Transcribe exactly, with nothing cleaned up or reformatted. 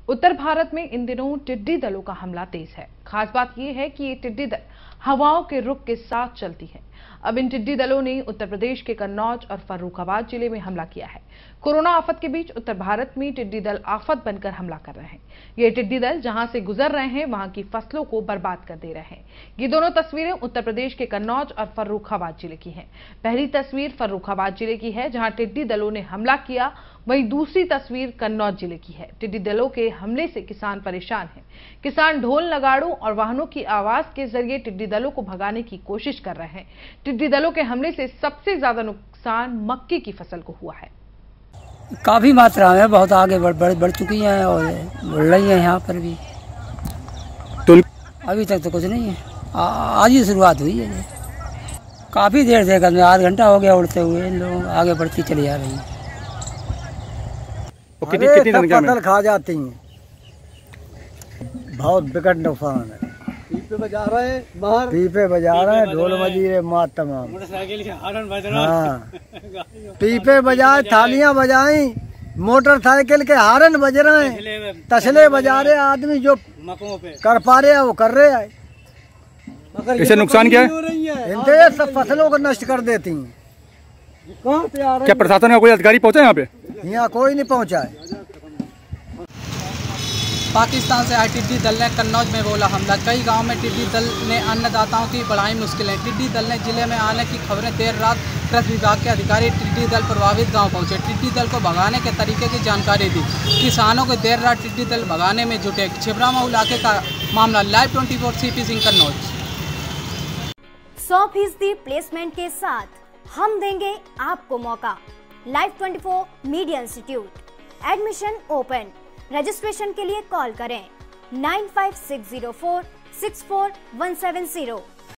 उत्तर भारत में इन दिनों टिड्डी दलों का हमला तेज है। खास बात यह है कि ये टिड्डी दल हवाओं के रुख के साथ चलती है। अब इन टिड्डी दलों ने उत्तर प्रदेश के कन्नौज और फर्रुखाबाद जिले में हमला किया है। कोरोना आफत के बीच उत्तर भारत में टिड्डी दल आफत बनकर हमला कर रहे हैं। ये टिड्डी दल जहां से गुजर रहे हैं वहां की फसलों को बर्बाद कर दे रहे हैं। ये दोनों तस्वीरें उत्तर प्रदेश के कन्नौज और फर्रुखाबाद जिले की हैं। पहली तस्वीर फर्रुखाबाद जिले की है जहां टिड्डी दलों ने हमला किया, वहीं दूसरी तस्वीर कन्नौज जिले की है। टिड्डी दलों के हमले से किसान परेशान हैं। किसान ढोल नगाड़ों और वाहनों की आवाज के जरिए टिड्डी दलों को भगाने की कोशिश कर रहे हैं। टिड्डी दलों के हमले से सबसे ज्यादा नुकसान मक्के की फसल को हुआ है। काफी मात्रा में बहुत आगे बढ़ बढ़, बढ़ चुकी हैं और बढ़ रही है यहाँ पर भी। तो अभी तक तो कुछ नहीं है, आ, आज ही शुरुआत हुई है। काफी देर से कर आठ घंटा हो गया उड़ते हुए, लोग आगे बढ़ती चली जा रही है। कितनी कितनी संख्या में फसल खा जाती हैं, बहुत विकट नुकसान है। पीपे बजा रहे हैं बाहर, पीपे बजा रहे हैं, ढोल मजीरे मात तमाम। हाँ, पीपे बजाए, थालियां बजाई, मोटरसाइकिल के हारन बज रहे हैं, तसले बजा रहे। आदमी जो कर पा रहे हैं वो कर रहे हैं। इससे नुकसान क्या है? इनसे सब फसलों को नष्ट कर देती हैं। क्या प्रशासन का कोई अधिकारी पहुंचा यहाँ पे? यहाँ कोई नहीं पहुँचा है। पाकिस्तान से आए टिड्डी दल ने कन्नौज में बोला हमला। कई गांव में टिड्डी दल ने अन्नदाताओं की बढ़ाई मुश्किलें। टिड्डी दल ने जिले में आने की खबरें। देर रात कृषि विभाग के अधिकारी टिड्डी दल प्रभावित गांव पहुंचे। टिड्डी दल को भगाने के तरीके की जानकारी दी। किसानों को देर रात टिड्डी दल भगाने में जुटे। छिबरामऊ इलाके का मामला। Live twenty four CP Singh Kannauj. सौ फीसदी प्लेसमेंट के साथ हम देंगे आपको मौका। Live twenty four media institute admission open. Registration के लिए कॉल करें nine five six zero four six four one seven zero.